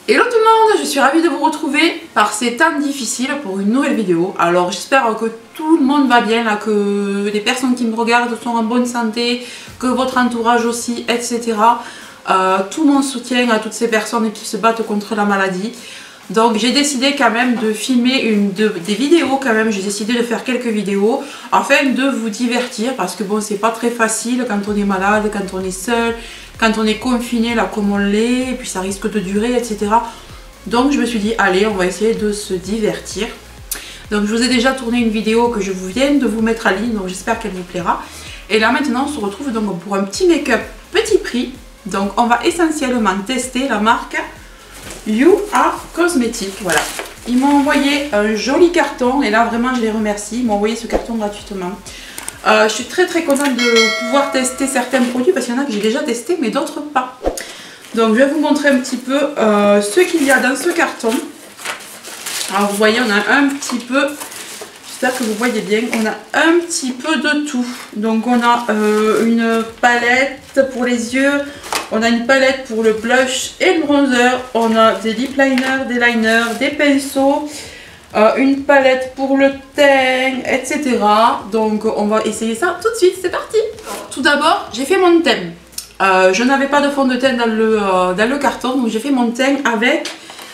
Hello tout le monde, je suis ravie de vous retrouver par ces temps difficiles pour une nouvelle vidéo. Alors j'espère que tout le monde va bien, là, que les personnes qui me regardent sont en bonne santé, que votre entourage aussi, etc. Tout mon soutien à toutes ces personnes qui se battent contre la maladie. Donc j'ai décidé quand même de filmer des vidéos quand même, j'ai décidé de faire quelques vidéos afin de vous divertir parce que bon c'est pas très facile quand on est malade, quand on est seul, quand on est confiné là comme on l'est et puis ça risque de durer etc. Donc je me suis dit allez on va essayer de se divertir. Donc je vous ai déjà tourné une vidéo que je viens de vous mettre en ligne donc j'espère qu'elle vous plaira. Et là maintenant on se retrouve donc pour un petit make-up petit prix. Donc on va essentiellement tester la marque You Are Cosmetics, voilà. Ils m'ont envoyé un joli carton et là vraiment je les remercie, ils m'ont envoyé ce carton gratuitement. Je suis très contente de pouvoir tester certains produits parce qu'il y en a que j'ai déjà testé mais d'autres pas. Donc je vais vous montrer un petit peu ce qu'il y a dans ce carton. Alors vous voyez on a un petit peu, j'espère que vous voyez bien, on a un petit peu de tout. Donc on a une palette pour les yeux. On a une palette pour le blush et le bronzer. On a des lip liners, des liners, des pinceaux. Une palette pour le teint, etc. Donc on va essayer ça tout de suite. C'est parti. Tout d'abord, j'ai fait mon teint. Je n'avais pas de fond de teint dans le carton. Donc j'ai fait mon teint avec...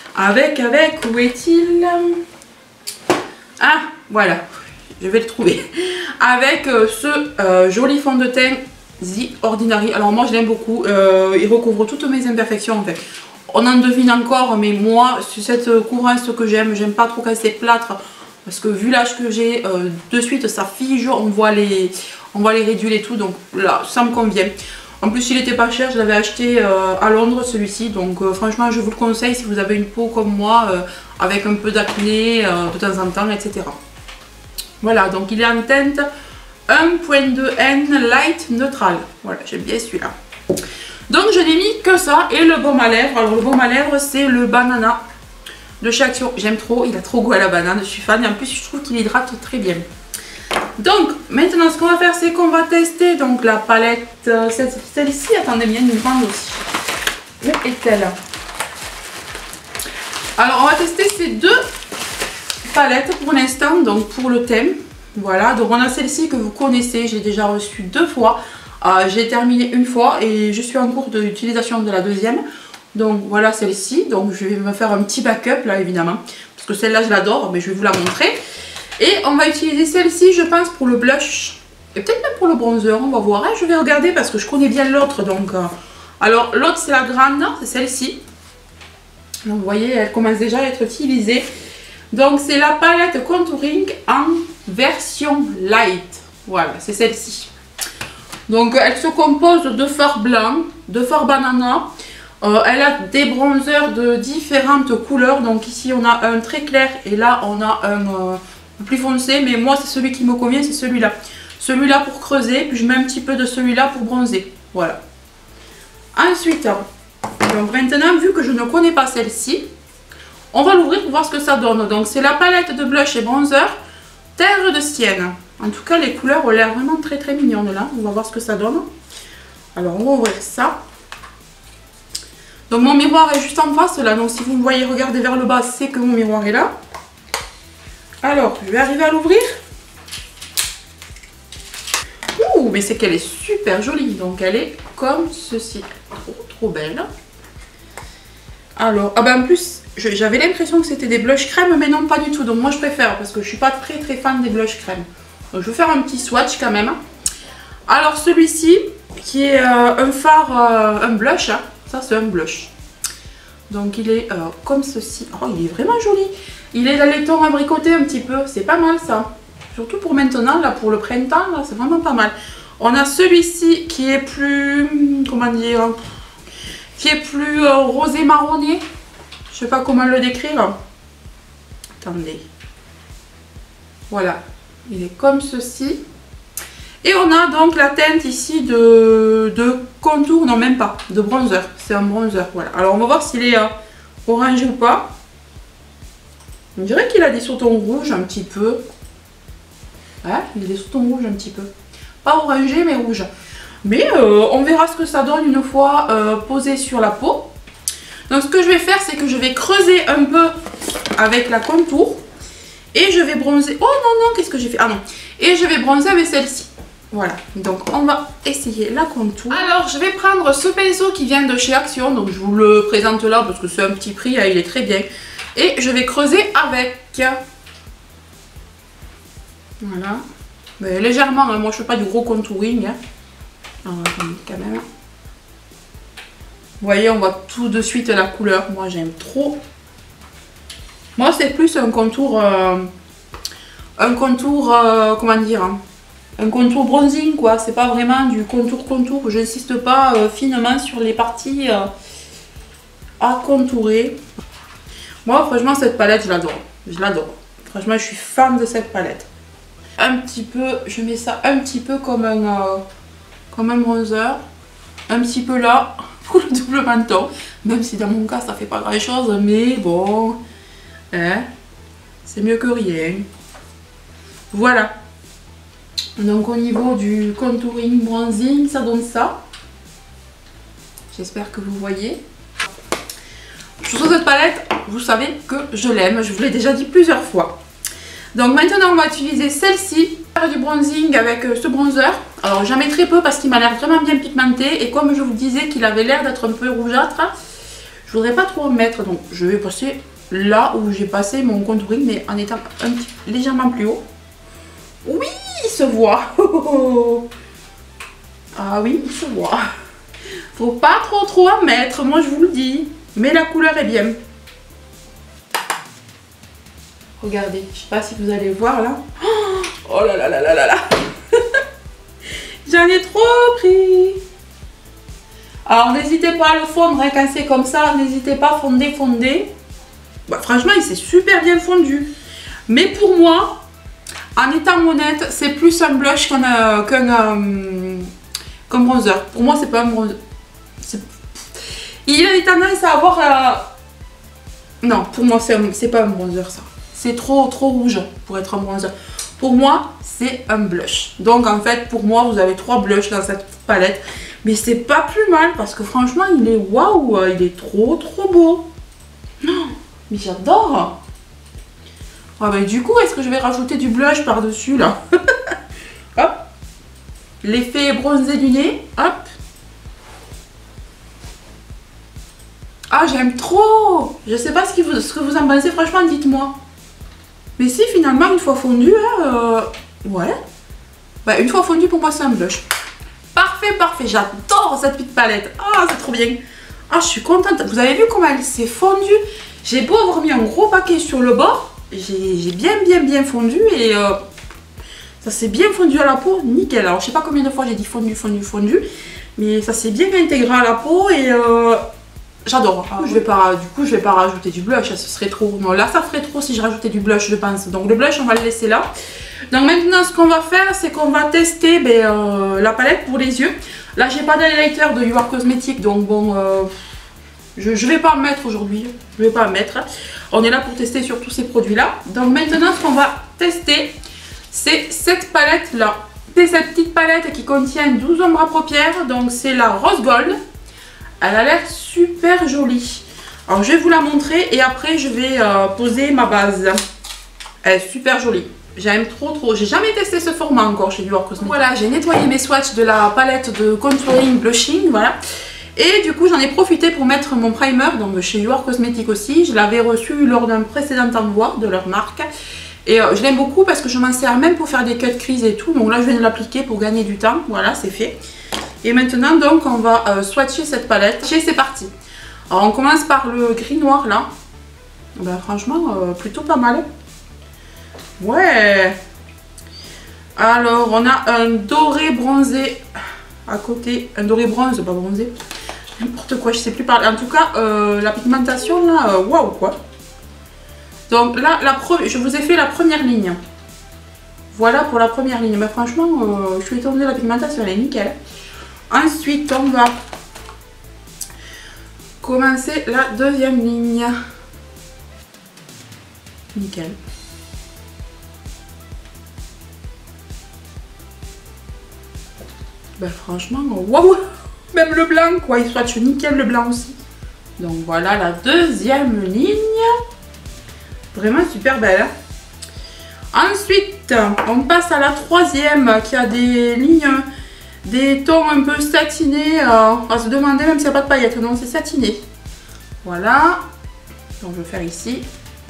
Où est-il? Ah, voilà. Je vais le trouver. Avec ce joli fond de teint The Ordinary. Alors moi je l'aime beaucoup, il recouvre toutes mes imperfections en fait. On en devine encore mais moi c'est cette couvrance que j'aime pas trop quand c'est plâtre parce que vu l'âge que j'ai de suite ça fige, on voit les ridules et tout donc là ça me convient. En plus il était pas cher, je l'avais acheté à Londres celui-ci donc franchement je vous le conseille si vous avez une peau comme moi avec un peu d'acné de temps en temps etc. Voilà donc il est en teinte 1.2N Light Neutral. Voilà, j'aime bien celui-là. Donc je n'ai mis que ça et le baume à lèvres. Alors le baume à lèvres c'est le banana de chez Action. J'aime trop, il a trop goût à la banane, je suis fan et en plus je trouve qu'il hydrate très bien. Donc maintenant ce qu'on va faire c'est qu'on va tester donc la palette, celle-ci, attendez bien, une grande aussi. Où est-elle? Alors on va tester ces deux palettes pour l'instant, donc pour le thème. Voilà, donc on a celle-ci que vous connaissez, j'ai déjà reçue 2 fois, j'ai terminé une fois et je suis en cours d'utilisation de la deuxième. Donc voilà celle-ci, donc je vais me faire un petit backup là évidemment, parce que celle-là je l'adore, mais je vais vous la montrer. Et on va utiliser celle-ci je pense pour le blush, et peut-être même pour le bronzer, on va voir, hein, je vais regarder parce que je connais bien l'autre. Donc alors l'autre c'est la grande, c'est celle-ci. Donc vous voyez elle commence déjà à être utilisée. Donc c'est la palette contouring en version light, voilà c'est celle-ci. Donc elle se compose de fard blanc, de fard banana, elle a des bronzers de différentes couleurs. Donc ici on a un très clair et là on a un plus foncé, mais moi c'est celui qui me convient, c'est celui-là. Celui-là pour creuser, puis je mets un petit peu de celui-là pour bronzer, voilà. Ensuite, donc maintenant vu que je ne connais pas celle-ci, on va l'ouvrir pour voir ce que ça donne. Donc c'est la palette de blush et bronzer Terre de Sienne. En tout cas les couleurs ont l'air vraiment très mignonnes là. On va voir ce que ça donne. Alors on va ouvrir ça. Donc mon miroir est juste en face là. Donc si vous me voyez regarder vers le bas, c'est que mon miroir est là. Alors je vais arriver à l'ouvrir. Ouh, mais c'est qu'elle est super jolie. Donc elle est comme ceci. Trop belle. Alors, ah ben en plus, j'avais l'impression que c'était des blushs crème, mais non pas du tout. Donc moi je préfère parce que je suis pas très fan des blushs crème. Donc je vais faire un petit swatch quand même. Alors celui-ci, qui est un fard, un blush, hein. Ça c'est un blush. Donc il est comme ceci. Oh, il est vraiment joli. Il est dans les tons abricotés un petit peu, c'est pas mal ça. Surtout pour maintenant, là pour le printemps, là c'est vraiment pas mal. On a celui-ci qui est plus, comment dire, qui est plus rosé marronné. Je sais pas comment le décrire. Attendez. Voilà. Il est comme ceci. Et on a donc la teinte ici de contour. Non, même pas. De bronzer. C'est un bronzer. Voilà. Alors on va voir s'il est orangé ou pas. On dirait qu'il a des sous-tons rouges un petit peu. Ouais, il a des sous-tons rouges un petit peu. Pas orangé mais rouge. Mais on verra ce que ça donne une fois posé sur la peau. Donc ce que je vais faire, c'est que je vais creuser un peu avec la contour. Et je vais bronzer. Oh non, non, qu'est-ce que j'ai fait? Ah non. Et je vais bronzer avec celle-ci. Voilà. Donc on va essayer la contour. Alors je vais prendre ce pinceau qui vient de chez Action. Donc je vous le présente là parce que c'est un petit prix. Hein, il est très bien. Et je vais creuser avec. Voilà. Mais légèrement. Hein, moi je fais pas du gros contouring. Hein. Alors, attendez, quand même. Vous voyez, on voit tout de suite la couleur. Moi j'aime trop. Moi, c'est plus un contour, comment dire, hein, un contour bronzing, quoi. C'est pas vraiment du contour. Je n'insiste pas finement sur les parties à contourer. Moi, franchement, cette palette, je l'adore. Je l'adore. Franchement, je suis fan de cette palette. Un petit peu, je mets ça un petit peu comme un bronzer. Un petit peu là, pour le double menton. Même si dans mon cas, ça fait pas grand chose, mais bon... Hein, c'est mieux que rien. Voilà. Donc au niveau du contouring bronzing, ça donne ça. J'espère que vous voyez. Sur cette palette, vous savez que je l'aime. Je vous l'ai déjà dit plusieurs fois. Donc maintenant, on va utiliser celle-ci. Du bronzing avec ce bronzer. Alors j'en mets très peu parce qu'il m'a l'air vraiment bien pigmenté. Et comme je vous disais qu'il avait l'air d'être un peu rougeâtre, je voudrais pas trop en mettre. Donc je vais passer... là où j'ai passé mon contouring, mais en étant légèrement plus haut. Oui, il se voit. Ah oui, il se voit. Faut pas trop en mettre, moi je vous le dis. Mais la couleur est bien. Regardez, je sais pas si vous allez voir là. Oh là là là là là là. J'en ai trop pris. Alors n'hésitez pas à le fondre hein, quand c'est comme ça. N'hésitez pas, fondez. Bah, franchement, il s'est super bien fondu. Mais pour moi, en étant honnête, c'est plus un blush qu'un bronzer. Pour moi, c'est pas un bronzer. Il a tendance à avoir... Non, pour moi, c'est pas un bronzer, ça. C'est trop rouge pour être un bronzer. Pour moi, c'est un blush. Donc, en fait, pour moi, vous avez 3 blushs dans cette petite palette. Mais c'est pas plus mal parce que franchement, il est waouh, il est trop beau. Non. Mais j'adore. Ah bah, du coup, est-ce que je vais rajouter du blush par-dessus, là? Hop. L'effet bronzé du nez. Hop. Ah, j'aime trop. Je sais pas ce que vous en pensez. Franchement, dites-moi. Mais si, finalement, une fois fondu, hein, ouais. Bah, une fois fondu, pour moi, c'est un blush. Parfait. J'adore cette petite palette. Ah, c'est trop bien. Ah, je suis contente. Vous avez vu comment elle s'est fondue? J'ai beau avoir mis un gros paquet sur le bord, j'ai bien fondu et ça s'est bien fondu à la peau, nickel. Alors je sais pas combien de fois j'ai dit fondu, mais ça s'est bien intégré à la peau et j'adore. Du coup je vais pas rajouter du blush, ce serait trop. Non, là ça ferait trop si je rajoutais du blush je pense. Donc le blush on va le laisser là. Donc maintenant ce qu'on va faire c'est qu'on va tester la palette pour les yeux. Là j'ai pas d'highlighter de You Are Cosmetics donc bon... Je vais pas en mettre aujourd'hui, je vais pas en mettre. On est là pour tester sur tous ces produits-là. Donc maintenant, ce qu'on va tester, c'est cette palette-là. C'est cette petite palette qui contient 12 ombres à paupières. Donc c'est la Rose Gold. Elle a l'air super jolie. Alors je vais vous la montrer et après je vais poser ma base. Elle est super jolie. J'aime trop. J'ai jamais testé ce format encore chez You Are Cosmetics. Voilà, j'ai nettoyé mes swatchs de la palette de contouring blushing. Voilà. Et du coup j'en ai profité pour mettre mon primer, donc chez You Are Cosmetics aussi. Je l'avais reçu lors d'un précédent envoi de leur marque. Et je l'aime beaucoup parce que je m'en sers même pour faire des cut crease et tout. Donc là je viens de l'appliquer pour gagner du temps. Voilà, c'est fait. Et maintenant donc on va swatcher cette palette. C'est parti. Alors on commence par le gris noir là. Ben, franchement plutôt pas mal. Ouais. Alors on a un doré bronzé à côté. Un doré bronze, pas bronzé. N'importe quoi, je sais plus parler. En tout cas, la pigmentation là, waouh quoi. Donc là, je vous ai fait la première ligne. Voilà pour la première ligne. Mais franchement, je suis étonnée de la pigmentation, elle est nickel. Ensuite, on va commencer la deuxième ligne. Nickel. Ben franchement, waouh. Même le blanc quoi, il swatch nickel le blanc aussi. Donc voilà la deuxième ligne. Vraiment super belle. Ensuite, on passe à la troisième qui a des lignes, des tons un peu satinés. On va se demander même s'il n'y a pas de paillettes. Non, c'est satiné. Voilà. Donc je vais faire ici.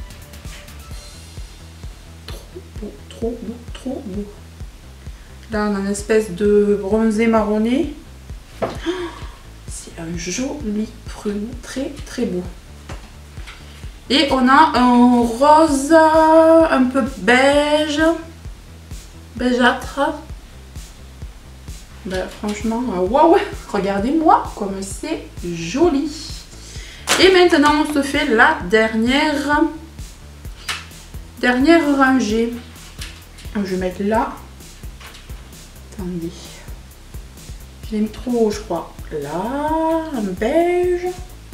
Trop beau, trop beau. Là, on a une espèce de bronzé marronné. C'est un joli prune, très très beau. Et on a un rose un peu beige, beigâtre. Ben, franchement, waouh, regardez-moi comme c'est joli. Et maintenant, on se fait la dernière rangée. Je vais mettre là. Attendez. Je l'ai mis trop haut, je crois. Là, un beige.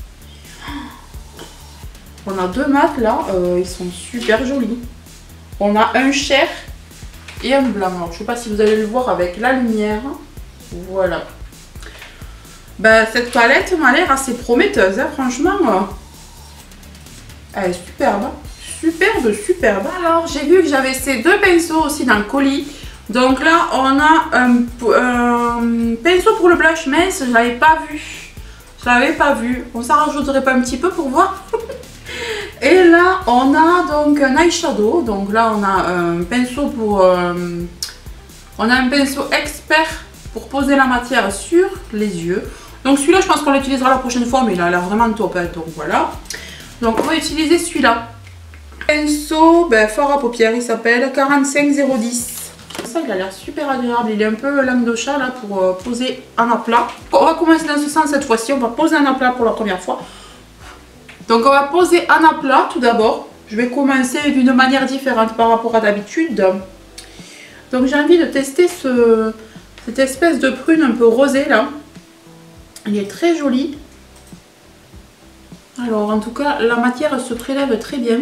On a deux mats là, ils sont super jolis. On a un chair et un blanc. Alors, je ne sais pas si vous allez le voir avec la lumière. Voilà. Ben, cette palette m'a l'air assez prometteuse, hein, franchement. Elle est superbe. Superbe, superbe. Alors, j'ai vu que j'avais ces deux pinceaux aussi dans le colis. Donc là, on a un pinceau pour le blush mince. Je ne l'avais pas vu. Je l'avais pas vu. On s'en rajouterait pas un petit peu pour voir. Et là, on a donc un eyeshadow. Donc là, on a un pinceau pour... on a un pinceau expert pour poser la matière sur les yeux. Donc celui-là, je pense qu'on l'utilisera la prochaine fois, mais il a l'air vraiment top. Hein, donc voilà. Donc on va utiliser celui-là. Pinceau, ben, fard à paupières, il s'appelle 45010. Ça, il a l'air super agréable. Il est un peu langue de chat là pour poser un aplat. On va commencer dans ce sens cette fois-ci. On va poser un aplat pour la première fois. Donc on va poser un aplat tout d'abord. Je vais commencer d'une manière différente par rapport à d'habitude. Donc j'ai envie de tester cette espèce de prune un peu rosée là. Il est très joli. Alors en tout cas la matière se prélève très bien.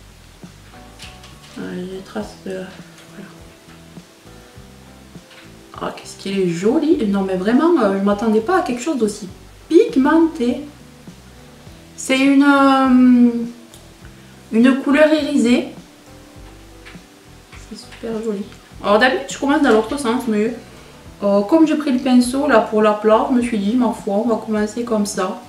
Il y a des traces de... Voilà. Ah, qu'est-ce qu'il est joli. Non mais vraiment je ne m'attendais pas à quelque chose d'aussi pigmenté. C'est une couleur irisée. C'est super joli. Alors d'habitude je commence dans l'autre sens, mais comme j'ai pris le pinceau là pour l'aplat, je me suis dit ma foi on va commencer comme ça.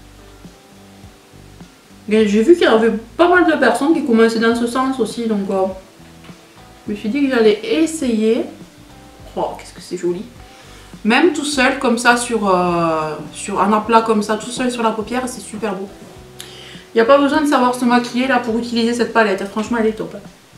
J'ai vu qu'il y avait pas mal de personnes qui commençaient dans ce sens aussi, donc je me suis dit que j'allais essayer. Oh qu'est-ce que c'est joli. Même tout seul comme ça sur un aplat comme ça, tout seul sur la paupière, c'est super beau. Il n'y a pas besoin de savoir se maquiller là pour utiliser cette palette, franchement elle est top.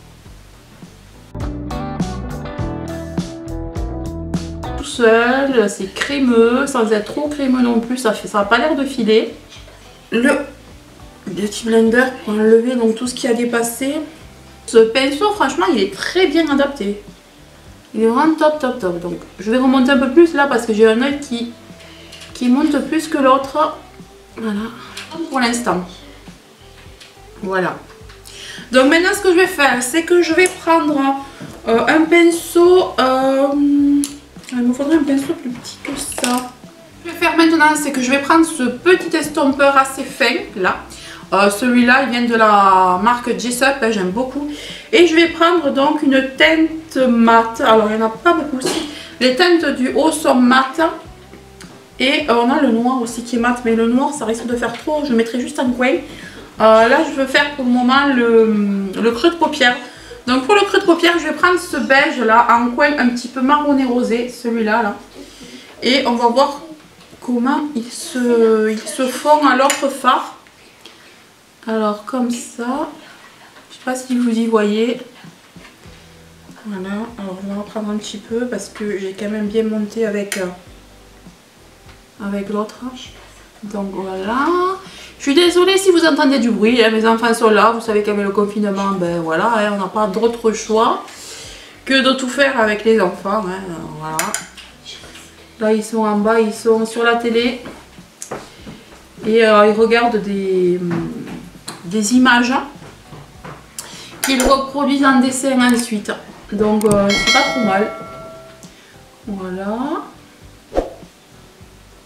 Tout seul, c'est crémeux, sans être trop crémeux non plus, ça n'a pas l'air de filer. Le Beauty Blender pour enlever donc tout ce qui a dépassé. Ce pinceau franchement il est très bien adapté. Il est vraiment top top top. Donc je vais remonter un peu plus là parce que j'ai un œil qui monte plus que l'autre. Voilà, pour l'instant. Voilà. Donc maintenant ce que je vais faire, c'est que je vais prendre un pinceau. Il me faudrait un pinceau plus petit que ça. Ce que je vais faire maintenant, c'est que je vais prendre ce petit estompeur assez fin là. Celui-là, il vient de la marque Jessup, j'aime beaucoup. Et je vais prendre donc une teinte mat. Alors, il n'y en a pas beaucoup aussi. Les teintes du haut sont mat. Et on a le noir aussi qui est mat. Mais le noir, ça risque de faire trop. Je le mettrai juste en coin. Là, je veux faire pour le moment le creux de paupière. Donc, pour le creux de paupière, je vais prendre ce beige là, en coin un petit peu marronné rosé. Celui-là, là. Et on va voir comment il se fond à l'autre fard. Alors comme ça, je sais pas si vous y voyez. Voilà, alors je vais en prendre un petit peu parce que j'ai quand même bien monté avec l'autre. Donc voilà. Je suis désolée si vous entendez du bruit, hein, mes enfants sont là, vous savez qu'avec le confinement, ben voilà, hein, on n'a pas d'autre choix que de tout faire avec les enfants. Hein, voilà. Là ils sont en bas, ils sont sur la télé et ils regardent des images qu'ils reproduisent en dessin ensuite. Donc c'est pas trop mal. Voilà.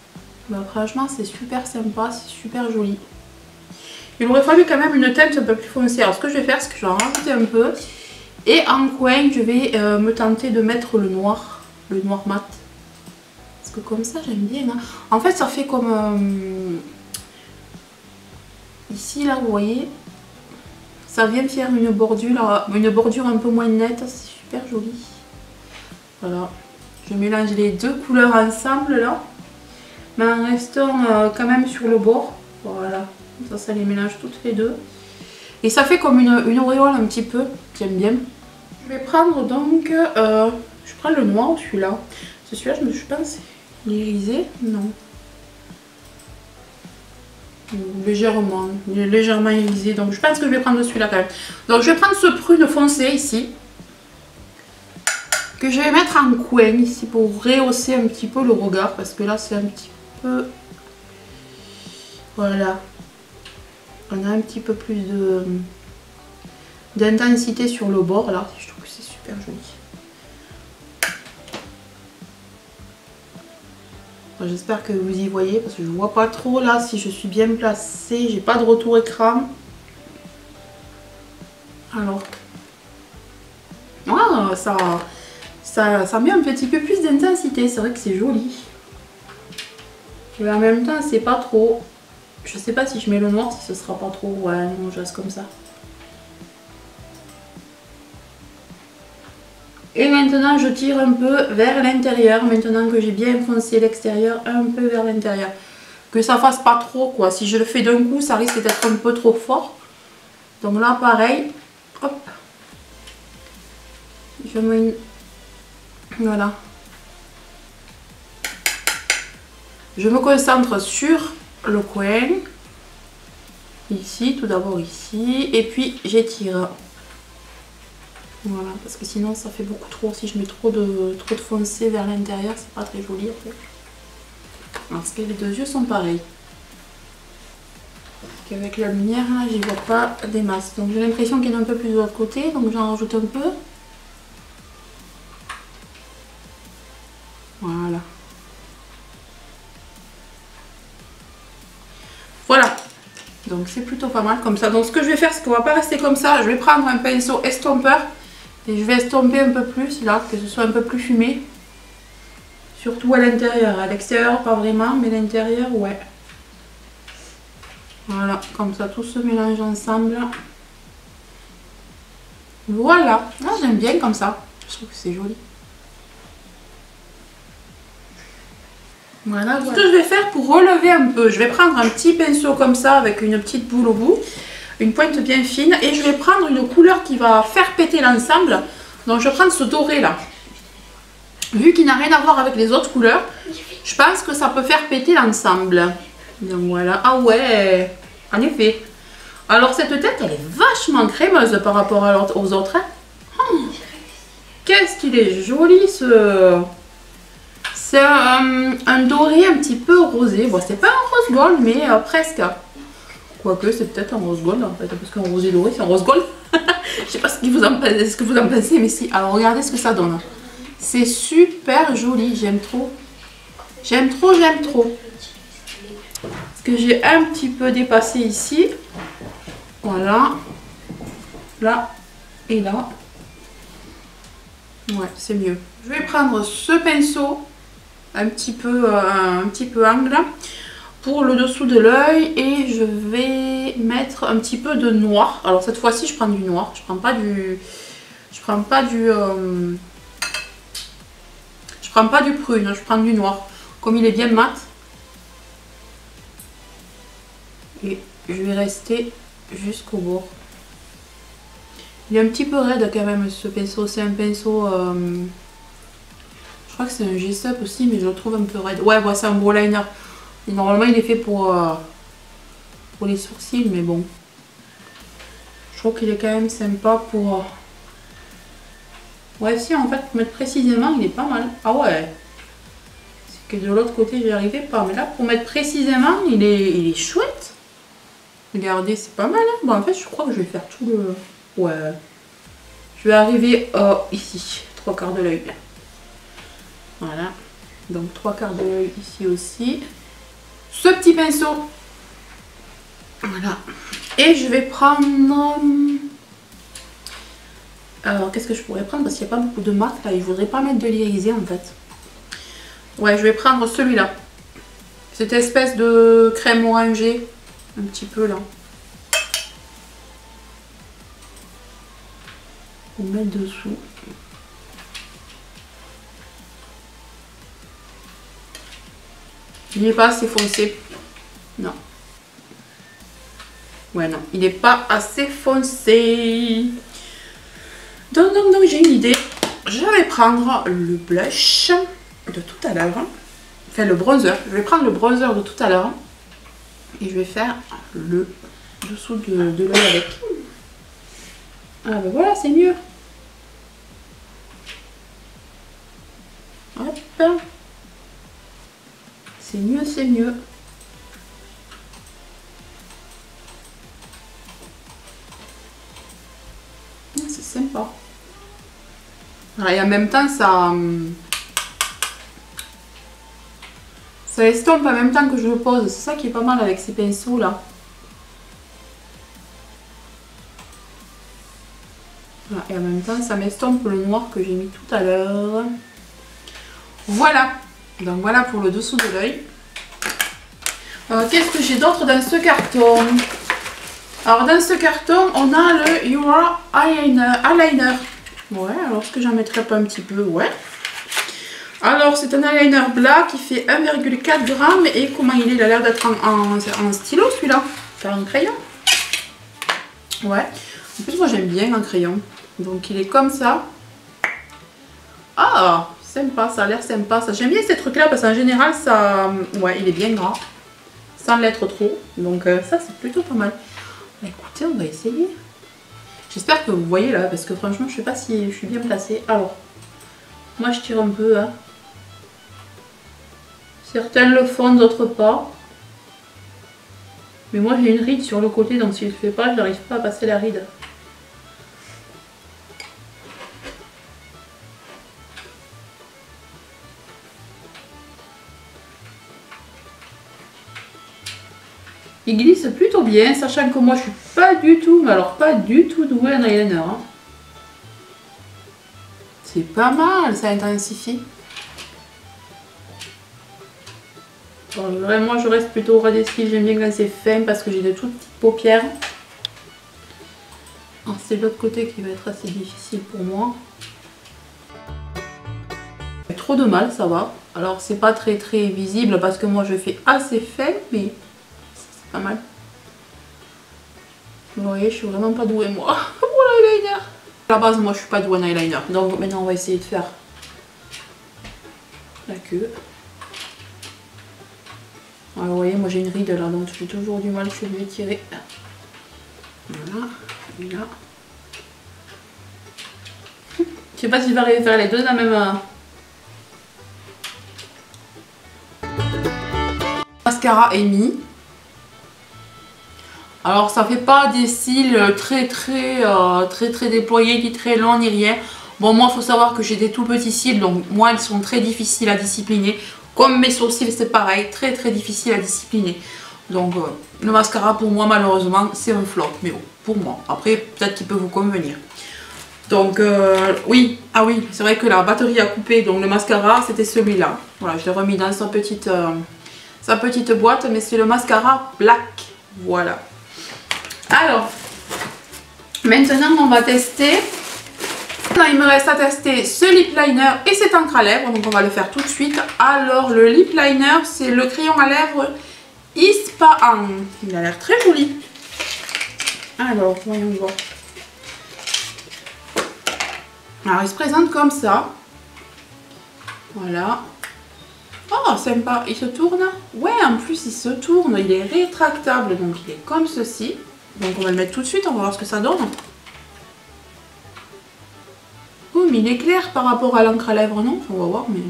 Bah, franchement, c'est super sympa, c'est super joli. Il aurait fallu quand même une teinte un peu plus foncée. Alors ce que je vais faire, c'est que je vais en rajouter un peu. Et en coin, je vais me tenter de mettre le noir mat. Parce que comme ça, j'aime bien. Hein. En fait, ça fait comme... ici, là, vous voyez, ça vient faire une bordure un peu moins nette. C'est super joli. Voilà. Je mélange les deux couleurs ensemble, là. Mais en restant quand même sur le bord. Voilà. Ça les mélange toutes les deux. Et ça fait comme une auréole un petit peu. J'aime bien. Je vais prendre donc... je prends le noir, celui-là. Celui-là, je pense, l'irisé. Non. Légèrement. Il est légèrement irisé. Donc je pense que je vais prendre celui-là quand même. Donc je vais prendre ce prune foncé ici. Que je vais mettre en coin ici pour rehausser un petit peu le regard. Parce que là, c'est un petit peu... Voilà. On a un petit peu plus d'intensité sur le bord là. Je trouve que c'est super joli. J'espère que vous y voyez parce que je vois pas trop là si je suis bien placée. J'ai pas de retour écran. Alors. Ah, ça met un petit peu plus d'intensité. C'est vrai que c'est joli. Mais en même temps, c'est pas trop. Je sais pas si je mets le noir, si ce sera pas trop. Ouais, non, je reste comme ça. Et maintenant, je tire un peu vers l'intérieur. Maintenant que j'ai bien foncé l'extérieur, un peu vers l'intérieur. Que ça fasse pas trop, quoi. Si je le fais d'un coup, ça risque d'être un peu trop fort. Donc là, pareil. Hop. Je mets une... Voilà. Je me concentre sur le coin. Ici, tout d'abord ici. Et puis, j'étire. Voilà, parce que sinon ça fait beaucoup trop. Si je mets trop de foncé vers l'intérieur, c'est pas très joli en fait. Parce que les deux yeux sont pareils. Avec la lumière là, j'y vois pas des masses. Donc j'ai l'impression qu'il y en a un peu plus de l'autre côté, donc j'en rajoute un peu. Voilà. Voilà. Donc c'est plutôt pas mal comme ça. Donc ce que je vais faire, c'est qu'on va pas rester comme ça. Je vais prendre un pinceau estompeur. Et je vais estomper un peu plus là, que ce soit un peu plus fumé. Surtout à l'intérieur. À l'extérieur, pas vraiment, mais l'intérieur, ouais. Voilà, comme ça, tout se mélange ensemble. Voilà. Ah, j'aime bien comme ça. Je trouve que c'est joli. Voilà, ce que je vais faire pour relever un peu, je vais prendre un petit pinceau comme ça avec une petite boule au bout. Une pointe bien fine et je vais prendre une couleur qui va faire péter l'ensemble. Donc je vais prendre ce doré là. Vu qu'il n'a rien à voir avec les autres couleurs, je pense que ça peut faire péter l'ensemble. Donc voilà. Ah ouais, en effet. Alors cette tête, elle est vachement crémeuse par rapport aux autres. Hein. Qu'est-ce qu'il est joli ce... C'est un doré un petit peu rosé. Bon, c'est pas un rose gold, mais presque. Quoique, c'est peut-être un rose gold en fait, parce qu'un rosé doré, c'est un rose gold. Je sais pas ce que vous en pensez, mais si. Alors, regardez ce que ça donne. C'est super joli, j'aime trop. J'aime trop, j'aime trop. Parce que j'ai un petit peu dépassé ici. Voilà. Là et là. Ouais, c'est mieux. Je vais prendre ce pinceau, un petit peu angle, pour le dessous de l'œil et je vais mettre un petit peu de noir. Alors cette fois-ci je prends du noir, je prends pas du prune, je prends du noir. Comme il est bien mat. Et je vais rester jusqu'au bord. Il est un petit peu raide quand même ce pinceau, c'est un pinceau... je crois que c'est un G-Stop aussi, mais je le trouve un peu raide. Ouais, c'est un brow liner. Et normalement, il est fait pour les sourcils, mais bon. Je trouve qu'il est quand même sympa pour... Ouais, si, en fait, pour mettre précisément, il est pas mal. Ah ouais. C'est que de l'autre côté, j'y arrivais pas. Mais là, pour mettre précisément, il est chouette. Regardez, c'est pas mal. Hein. Bon, en fait, je crois que je vais faire tout le... Ouais. Je vais arriver ici, 3/4 de l'œil. Voilà. Donc 3/4 de l'œil ici aussi. ce petit pinceau. Voilà. Et je vais prendre... Alors, qu'est-ce que je pourrais prendre? Parce qu'il n'y a pas beaucoup de marques là. Je voudrais pas mettre de l'irisé en fait. Ouais, je vais prendre celui-là. Cette espèce de crème orangée. Un petit peu là. Pour mettre dessous. Il n'est pas assez foncé. Non. Ouais, non. Il n'est pas assez foncé. Donc j'ai une idée. Je vais prendre le blush de tout à l'heure. Enfin, le bronzer. Je vais prendre le bronzer de tout à l'heure. Et je vais faire le dessous de l'œil avec. Ah ben voilà, c'est mieux. Hop. C'est mieux, c'est mieux. C'est sympa. Et en même temps, ça estompe en même temps que je le pose. C'est ça qui est pas mal avec ces pinceaux là. Voilà. Et en même temps, ça m'estompe le noir que j'ai mis tout à l'heure. Voilà. Donc voilà pour le dessous de l'œil. Qu'est-ce que j'ai d'autre dans ce carton? Alors dans ce carton, on a le Your Eyeliner. Ouais, alors est-ce que j'en mettrai pas un petit peu? Ouais. Alors c'est un eyeliner black qui fait 1,4 g et comment il est? Il a l'air d'être en stylo celui-là. Enfin en crayon. Ouais. En plus moi j'aime bien un crayon. Donc il est comme ça. Ah, sympa, ça a l'air sympa. J'aime bien ces trucs-là parce qu'en général ça... Ouais, il est bien gras. Sans l'être trop. Donc ça c'est plutôt pas mal. Écoutez, on va essayer. J'espère que vous voyez là, parce que franchement, je sais pas si je suis bien placée. Alors, moi je tire un peu. Hein. Certains le font, d'autres pas. Mais moi j'ai une ride sur le côté, donc si je le fais pas, je n'arrive pas à passer la ride. Il glisse plutôt bien, sachant que moi je suis pas du tout, mais alors pas du tout douée en eyeliner. Hein. C'est pas mal, ça intensifie. Bon, moi je reste plutôt au ras des cils, j'aime bien quand c'est fin parce que j'ai de toutes petites paupières. C'est l'autre côté qui va être assez difficile pour moi. Trop de mal, ça va. Alors c'est pas très visible parce que moi je fais assez fin, mais c'est pas mal. Vous voyez, je suis vraiment pas douée moi pour l'eyeliner. À la base, moi je suis pas douée en eyeliner. Donc maintenant on va essayer de faire la queue. Alors, vous voyez, moi j'ai une ride là, donc j'ai toujours du mal, je vais tirer. Voilà, et là. Je sais pas si je vais arriver à faire les deux de la même. Mascara est mis. Alors ça fait pas des cils très déployés, ni très longs, ni rien. Bon, moi il faut savoir que j'ai des tout petits cils, donc moi ils sont très difficiles à discipliner. Comme mes sourcils c'est pareil, très difficile à discipliner. Donc le mascara pour moi malheureusement c'est un flop, mais bon, pour moi. Après peut-être qu'il peut vous convenir. Donc oui, ah oui, c'est vrai que la batterie a coupé, donc le mascara c'était celui-là. Voilà, je l'ai remis dans sa petite boîte, mais c'est le mascara Black. Voilà. Alors, maintenant on va tester. Là, il me reste à tester ce lip liner et cette encre à lèvres, donc on va le faire tout de suite. Alors le lip liner, c'est le crayon à lèvres Ispahan. Il a l'air très joli. Alors, voyons voir. Alors il se présente comme ça. Voilà. Oh, sympa. Il se tourne. Ouais, en plus il se tourne. Il est rétractable, donc il est comme ceci. Donc on va le mettre tout de suite, on va voir ce que ça donne. Oh, mais il est clair par rapport à l'encre à lèvres, non? On va voir, mais...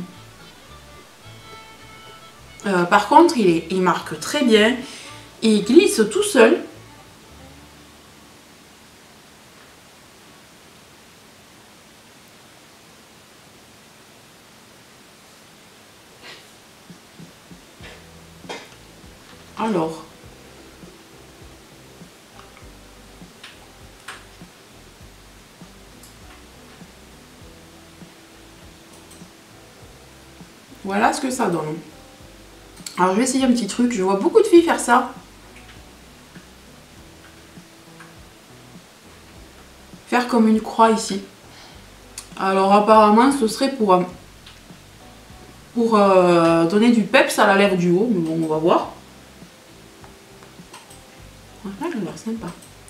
par contre, il marque très bien. Il glisse tout seul. Alors. Voilà ce que ça donne. Alors je vais essayer un petit truc. Je vois beaucoup de filles faire ça. Faire comme une croix ici. Alors apparemment ce serait pour donner du peps à la lèvre du haut. Mais bon, on va voir. Voilà, ça a l'air sympa.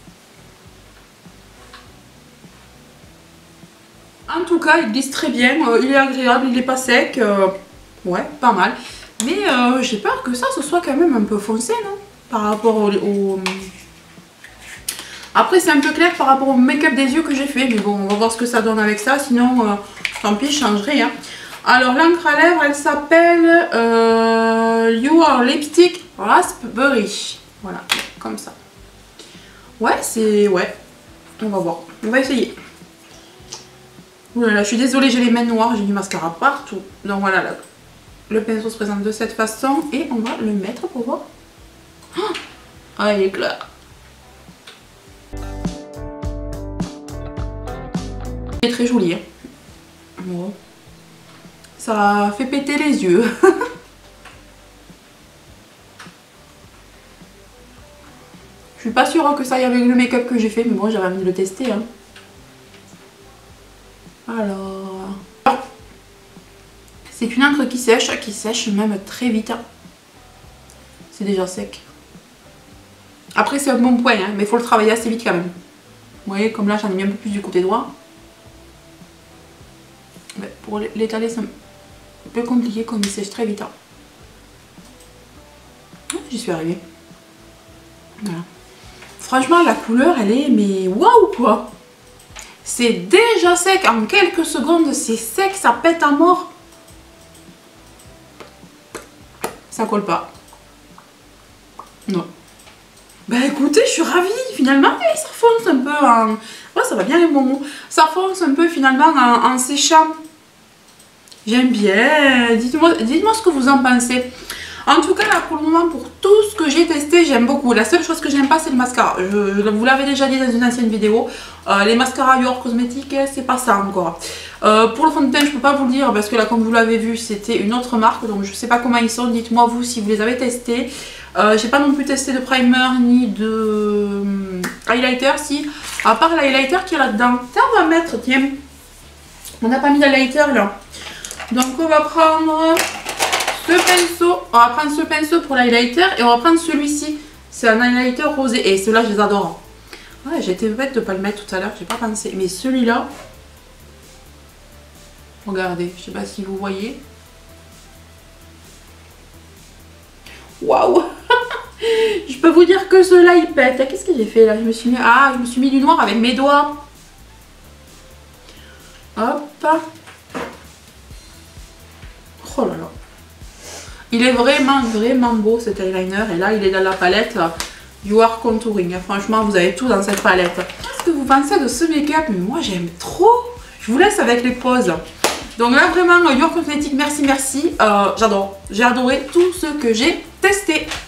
En tout cas, il glisse très bien. Il est agréable, il n'est pas sec. Ouais, pas mal. Mais j'ai peur que ça, ce soit quand même un peu foncé, non? Par rapport au... Après, c'est un peu clair par rapport au make-up des yeux que j'ai fait. Mais bon, on va voir ce que ça donne avec ça. Sinon, tant pis, je changerai. Hein. Alors, l'encre à lèvres, elle s'appelle You Are Lipstick Raspberry. Voilà, comme ça. Ouais, c'est... Ouais, on va voir. On va essayer. Ouh là là, je suis désolée, j'ai les mains noires, j'ai du mascara partout. Donc voilà, là, le pinceau se présente de cette façon et on va le mettre pour voir. Ah, il est clair. Il est très joli. Hein. Bon. Ça fait péter les yeux. Je suis pas sûre que ça aille avec le make-up que j'ai fait, mais bon, j'avais envie de le tester. Hein. Alors, c'est une encre qui sèche même très vite. C'est déjà sec. Après, c'est un bon point, hein, mais il faut le travailler assez vite quand même. Vous voyez, comme là, j'en ai mis un peu plus du côté droit. Mais pour l'étaler, c'est un peu compliqué comme il sèche très vite. Hein. J'y suis arrivée. Voilà. Franchement, la couleur, elle est, mais waouh quoi! C'est déjà sec, en quelques secondes, c'est sec, ça pète à mort. Ça colle pas. Non. Bah écoutez, je suis ravie, finalement, et ça fonce un peu en... Ouais, ça va bien les moments. Ça fonce un peu finalement en séchant. J'aime bien. Dites-moi ce que vous en pensez. En tout cas, là, pour le moment, pour tout ce que j'ai testé, j'aime beaucoup. La seule chose que j'aime pas, c'est le mascara. Je vous l'avais déjà dit dans une ancienne vidéo. Les mascaras Your Cosmetics, c'est pas ça encore. Pour le fond de teint, je peux pas vous le dire parce que là, comme vous l'avez vu, c'était une autre marque. Donc, je sais pas comment ils sont. Dites-moi, vous, si vous les avez testés. J'ai pas non plus testé de primer ni de highlighter. Si, à part l'highlighter qui est là-dedans. Tiens, on va mettre, tiens. On n'a pas mis l'highlighter là. Donc, on va prendre... pinceau, on va prendre ce pinceau pour l'highlighter et on va prendre celui-ci. C'est un highlighter rosé et ceux-là je les adore. Ouais, j'ai été bête de ne pas le mettre tout à l'heure, j'ai pas pensé. Mais celui-là, regardez, je sais pas si vous voyez. Waouh. Je peux vous dire que ceux-là ils pètent. Qu'est-ce que j'ai fait là? Je me suis mis du noir avec mes doigts. Hop. Oh là là. Il est vraiment beau cet eyeliner et là il est dans la palette You Are Contouring. Franchement vous avez tout dans cette palette. Qu'est-ce que vous pensez de ce make-up? Mais moi j'aime trop. Je vous laisse avec les poses. Donc là vraiment You Are Cosmetics, merci. J'adore. J'ai adoré tout ce que j'ai testé.